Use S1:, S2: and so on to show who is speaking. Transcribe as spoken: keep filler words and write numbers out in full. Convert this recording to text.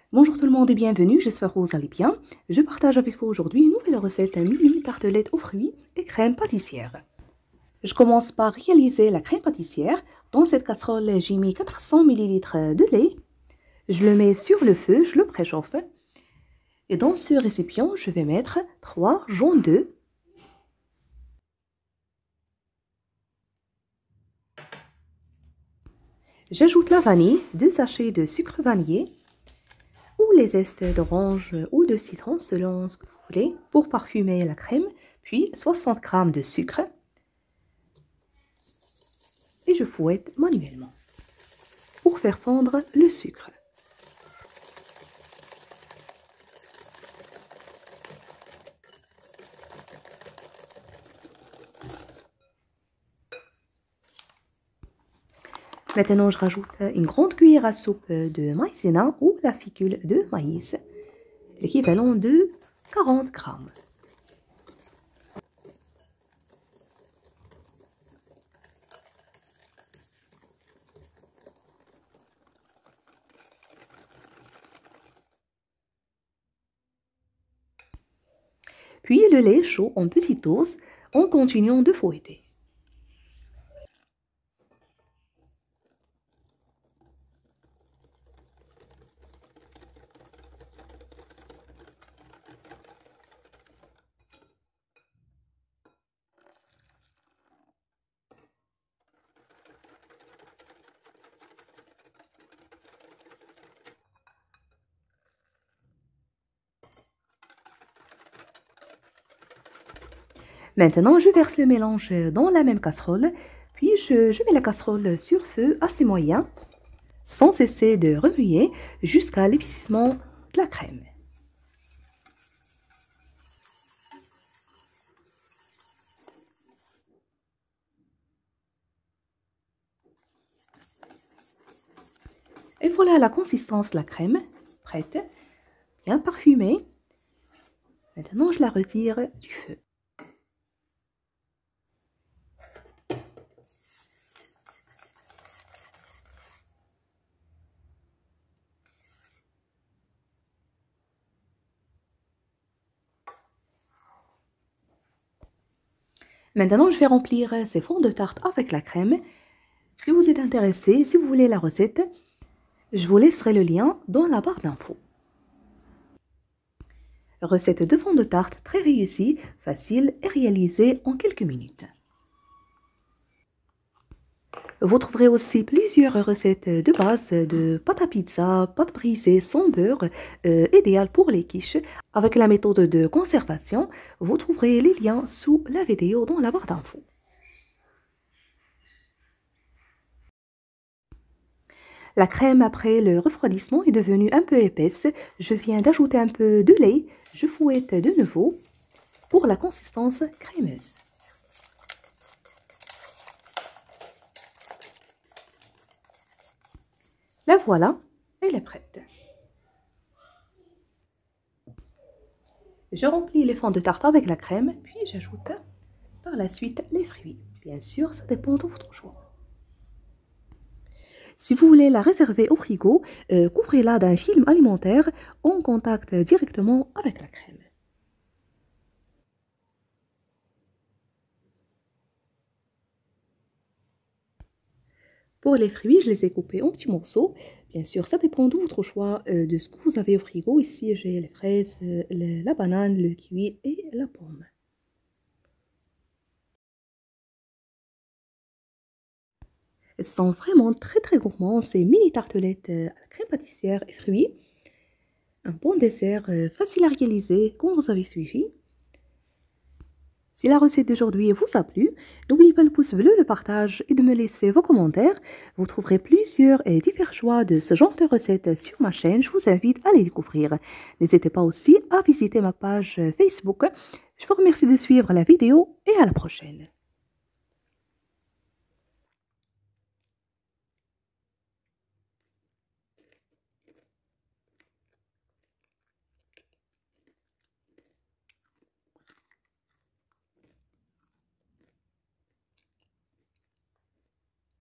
S1: Bonjour tout le monde et bienvenue, j'espère que vous allez bien. Je partage avec vous aujourd'hui une nouvelle recette, un mini tartelette aux fruits et crème pâtissière. Je commence par réaliser la crème pâtissière. Dans cette casserole, j'ai mis quatre cents millilitres de lait. Je le mets sur le feu, je le préchauffe. Et dans ce récipient, je vais mettre trois jaunes d'œufs. J'ajoute la vanille, deux sachets de sucre vanillé, ou les zestes d'orange ou de citron selon ce que vous voulez pour parfumer la crème, puis soixante grammes de sucre et je fouette manuellement pour faire fondre le sucre. Maintenant, je rajoute une grande cuillère à soupe de maïzena ou la fécule de maïs, l'équivalent de quarante grammes. Puis le lait chaud en petite dose en continuant de fouetter. Maintenant, je verse le mélange dans la même casserole, puis je, je mets la casserole sur feu assez moyen, sans cesser de remuer jusqu'à l'épaississement de la crème. Et voilà la consistance de la crème, prête, bien parfumée. Maintenant, je la retire du feu. Maintenant, je vais remplir ces fonds de tarte avec la crème. Si vous êtes intéressé, si vous voulez la recette, je vous laisserai le lien dans la barre d'infos. Recette de fond de tarte très réussie, facile et réalisée en quelques minutes. Vous trouverez aussi plusieurs recettes de base de pâte à pizza, pâte brisée sans beurre, euh, idéale pour les quiches. Avec la méthode de conservation, vous trouverez les liens sous la vidéo dans la barre d'infos. La crème après le refroidissement est devenue un peu épaisse. Je viens d'ajouter un peu de lait. Je fouette de nouveau pour la consistance crémeuse. La voilà, elle est prête. Je remplis les fonds de tarte avec la crème, puis j'ajoute par la suite les fruits. Bien sûr, ça dépend de votre choix. Si vous voulez la réserver au frigo, euh, couvrez-la d'un film alimentaire en contact directement avec la crème. Pour les fruits, je les ai coupés en petits morceaux. Bien sûr, ça dépend de votre choix, euh, de ce que vous avez au frigo. Ici, j'ai les fraises, euh, le, la banane, le kiwi et la pomme. Elles sont vraiment très très gourmands, ces mini tartelettes à la crème pâtissière et fruits. Un bon dessert facile à réaliser comme vous avez suivi. Si la recette d'aujourd'hui vous a plu, n'oubliez pas le pouce bleu, le partage et de me laisser vos commentaires. Vous trouverez plusieurs et divers choix de ce genre de recettes sur ma chaîne. Je vous invite à les découvrir. N'hésitez pas aussi à visiter ma page Facebook. Je vous remercie de suivre la vidéo et à la prochaine.